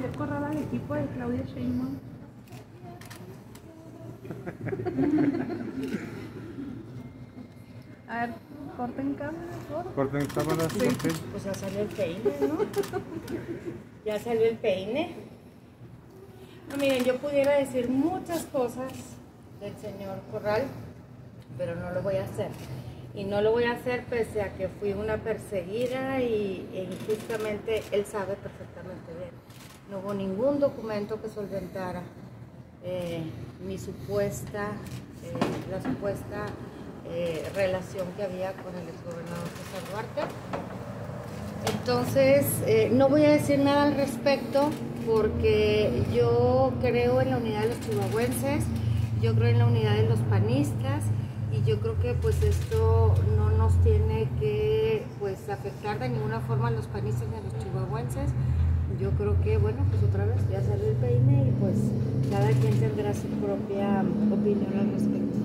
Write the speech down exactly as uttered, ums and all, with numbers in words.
salió correr al equipo de Claudia Sheinbaum. A ver, corten cámara, por Corten cámara, sí. Pues ya salió el peine, ¿no? Ya salió el peine. No, miren, yo pudiera decir muchas cosas del señor Corral, pero no lo voy a hacer. Y no lo voy a hacer pese a que fui una perseguida y e injustamente él sabe perfectamente bien. No hubo ningún documento que solventara eh, mi supuesta, eh, la supuesta eh, relación que había con el exgobernador César Duarte. Entonces, eh, no voy a decir nada al respecto porque yo creo en la unidad de los chihuahuenses, yo creo en la unidad de los panistas y yo creo que pues esto no nos tiene que pues afectar de ninguna forma a los panistas ni a los chihuahuenses. Yo creo que, bueno, pues otra vez ya salió el peine y pues cada quien tendrá su propia opinión al respecto.